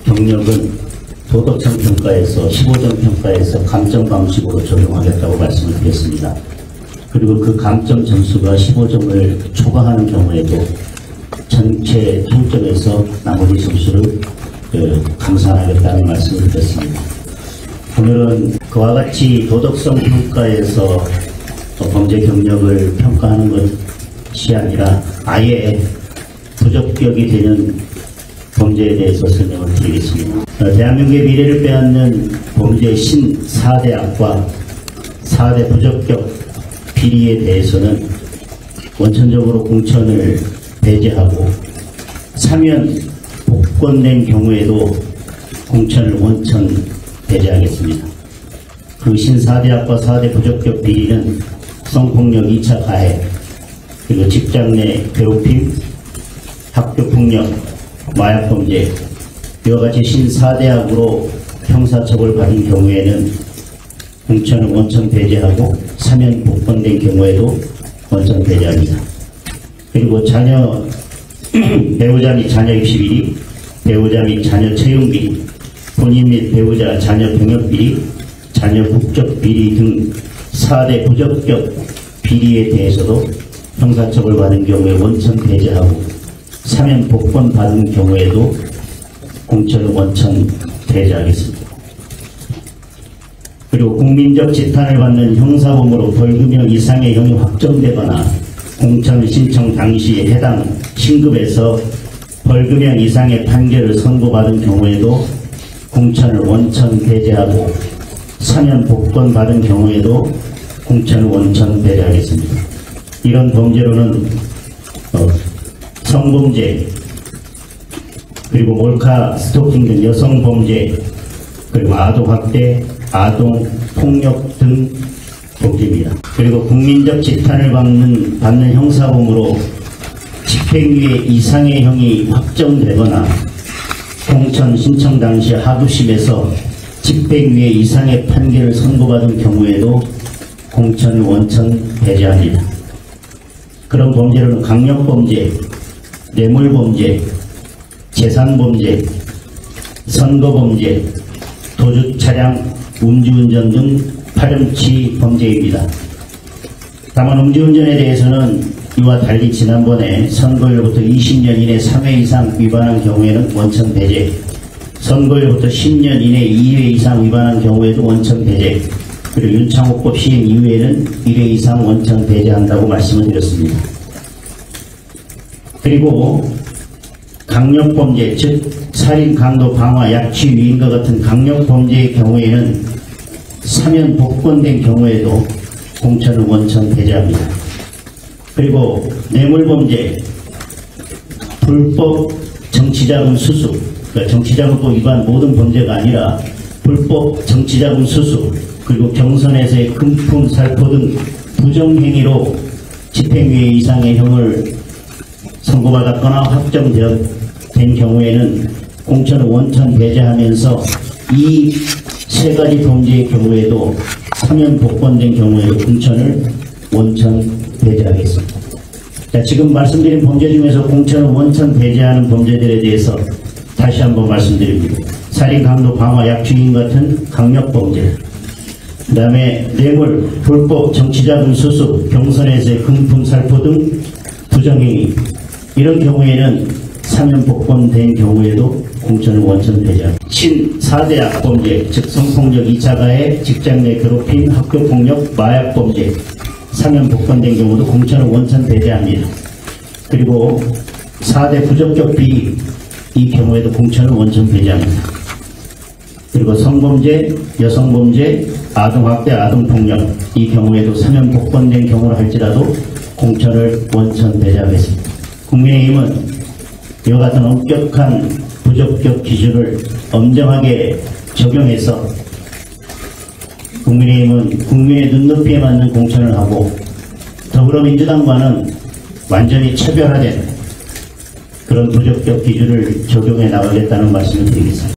경력은 도덕성 평가에서 15점 평가에서 감점 방식으로 적용하겠다고 말씀을 드렸습니다. 그리고 그 감점 점수가 15점을 초과하는 경우에도 전체 평점에서 나머지 점수를 감산하겠다는 말씀을 드렸습니다. 오늘은 그와 같이 도덕성 평가에서 범죄 경력을 평가하는 것이 아니라 아예 부적격이 되는 범죄에 대해서 설명을 드리겠습니다. 대한민국의 미래를 빼앗는 범죄 신 4대 악과 4대 부적격 비리에 대해서는 원천적으로 공천을 배제하고 사면 복권된 경우에도 공천을 원천 배제하겠습니다. 그 신 4대 악과 4대 부적격 비리는 성폭력 2차 가해, 그리고 직장 내 괴롭힘, 학교폭력, 마약범죄, 이와 같이 신 4대 악으로 형사처벌 받은 경우에는 공천을 원천 배제하고 사면 복권된 경우에도 원천 배제합니다. 그리고 자녀, 배우자 및 자녀 입시 비리, 배우자 및 자녀 채용 비리, 본인 및 배우자 자녀 병역 비리, 자녀 국적 비리 등 4대 부적격 비리에 대해서도 형사처벌 받은 경우에 원천 배제하고 사면 복권 받은 경우에도 공천을 원천 배제하겠습니다. 그리고 국민적 지탄을 받는 형사범으로 벌금형 이상의 형이 확정되거나 공천 신청 당시 해당 신급에서 벌금형 이상의 판결을 선고받은 경우에도 공천을 원천 배제하고 사면 복권 받은 경우에도 공천을 원천 배제하겠습니다. 이런 범죄로는 성범죄, 그리고 몰카 스토킹 등 여성범죄, 그리고 아동학대, 아동폭력 등 범죄입니다. 그리고 국민적 지탄을 받는 형사범으로 집행유예 이상의 형이 확정되거나 공천 신청 당시 하부심에서 집행유예 이상의 판결을 선고받은 경우에도 공천을 원천 배제합니다. 그런 범죄로는 강력범죄, 뇌물범죄, 재산범죄, 선거범죄, 도주차량 음주운전 등 파렴치 범죄입니다. 다만 음주운전에 대해서는 이와 달리 지난번에 선고일로부터 20년 이내 3회 이상 위반한 경우에는 원천 배제, 선고일로부터 10년 이내 2회 이상 위반한 경우에도 원천 배제, 그리고 윤창호법 시행 이후에는 1회 이상 원천 배제한다고 말씀을 드렸습니다. 그리고 강력범죄, 즉 살인, 강도, 방화, 약취, 위임과 같은 강력범죄의 경우에는 사면 복권된 경우에도 공천을 원천 배제합니다. 그리고 뇌물범죄, 불법 정치자금 수수, 그러니까 정치자금법 위반 모든 범죄가 아니라 불법 정치자금 수수, 그리고 경선에서의 금품 살포 등 부정행위로 집행유예 이상의 형을 선고받았거나 확정된 경우에는 공천을 원천 배제하면서 이 세 가지 범죄의 경우에도 사면 복권된 경우에도 공천을 원천 배제하겠습니다. 자, 지금 말씀드린 범죄 중에서 공천을 원천 배제하는 범죄들에 대해서 다시 한번 말씀드립니다. 살인, 강도, 방화, 약취임 같은 강력범죄, 그 다음에 뇌물, 불법 정치자금 수수, 경선에서의 금품 살포 등 부정행위, 이런 경우에는 사면 복권된 경우에도 공천을 원천 배제합니다. 신 4대 악범죄, 즉 성폭력 2차 가해, 직장 내 괴롭힘, 학교폭력, 마약범죄, 사면 복권된 경우도 공천을 원천 배제합니다. 그리고 4대 부적격 비리, 이 경우에도 공천을 원천 배제합니다. 그리고 성범죄, 여성범죄, 아동학대, 아동폭력, 이 경우에도 사면 복권된 경우를 할지라도 공천을 원천 배제하겠습니다. 국민의힘은 이와 같은 엄격한 부적격 기준을 엄정하게 적용해서 국민의힘은 국민의 눈높이에 맞는 공천을 하고 더불어민주당과는 완전히 차별화된 그런 부적격 기준을 적용해 나가겠다는 말씀을 드리겠습니다.